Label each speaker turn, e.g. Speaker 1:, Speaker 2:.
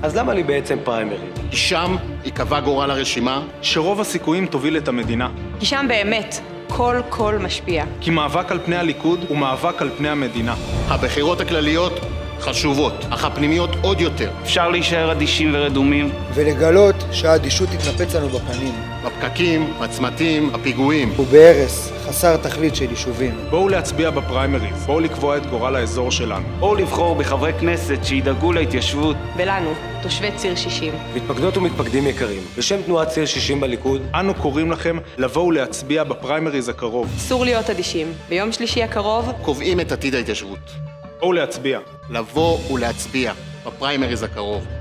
Speaker 1: אז למה לי בעצם פריימריז?
Speaker 2: כי שם יקבע גורל הרשימה,
Speaker 3: שרוב הסיכויים תוביל את המדינה.
Speaker 4: כי שם באמת כל קול משפיע.
Speaker 3: כי מאבק על פני הליכוד הוא מאבק על פני המדינה.
Speaker 2: הבחירות הכלליות חשובות, אך הפנימיות עוד יותר.
Speaker 5: אפשר להישאר אדישים ורדומים.
Speaker 6: ולגלות שהאדישות תתנפץ לנו בפנים.
Speaker 2: בפקקים, בצמתים, הפיגועים.
Speaker 6: ובהרס חסר תכלית של יישובים.
Speaker 3: בואו להצביע בפריימריז, בואו לקבוע את גורל האזור שלנו.
Speaker 5: בואו לבחור בחברי כנסת שידאגו להתיישבות.
Speaker 4: ולנו, תושבי ציר 60.
Speaker 1: מתפקדות ומתפקדים יקרים, בשם תנועת ציר 60 בליכוד,
Speaker 3: אנו קוראים לכם לבואו להצביע בפריימריז הקרוב.
Speaker 4: אסור להיות אדישים. ביום שלישי הקרוב
Speaker 2: קובעים את עתיד ההתיישבות.
Speaker 3: בואו להצביע.
Speaker 2: לבוא ולהצביע בפריימריז הקרוב.